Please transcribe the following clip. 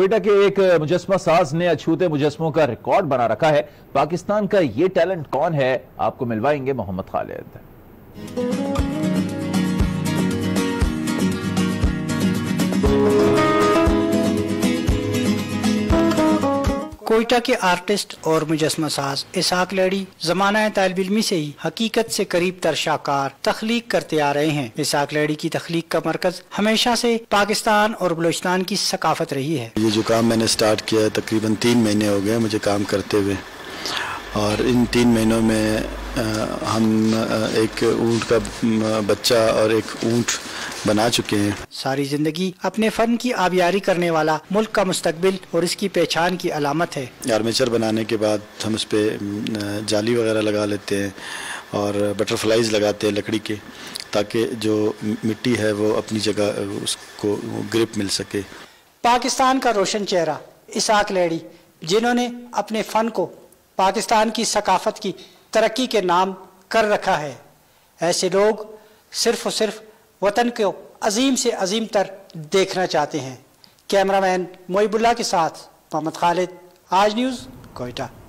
कोयटा के एक मुजस्मा साज ने अछूते मुजस्मों का रिकॉर्ड बना रखा है। पाकिस्तान का ये टैलेंट कौन है, आपको मिलवाएंगे मोहम्मद खालिद। कोयटा के आर्टिस्ट और मुजस्मा साज इसाक लड़ी जमाना तालिब इल्मी से ही हकीकत से करीब तर शाकार तख्लीक करते आ रहे हैं। इसाक लड़ी की तख्लीक का मरकज हमेशा से पाकिस्तान और बलूचिस्तान की सकाफत रही है। ये जो काम मैंने स्टार्ट किया है तकरीबन 3 महीने हो गए मुझे काम करते हुए, और इन 3 महीनों में हम एक ऊँट का बच्चा और एक ऊँट बना चुके हैं। सारी जिंदगी अपने फन की आबियारी करने वाला मुल्क का मुस्तकबिल और इसकी पहचान की अलामत है। आर्मेचर बनाने के बाद हम उस पर जाली वगैरह लगा लेते हैं और बटरफ्लाइज लगाते हैं लकड़ी के, ताकि जो मिट्टी है वो अपनी जगह उसको ग्रिप मिल सके। पाकिस्तान का रोशन चेहरा इसाक लड़ी, जिन्होंने अपने फन को पाकिस्तान की सकाफत की तरक्की के नाम कर रखा है। ऐसे लोग सिर्फ और सिर्फ वतन को अजीम से अजीम तर देखना चाहते हैं। कैमरामैन मोइबुल्लाह के साथ मोहम्मद खालिद, आज न्यूज़, कोयटा।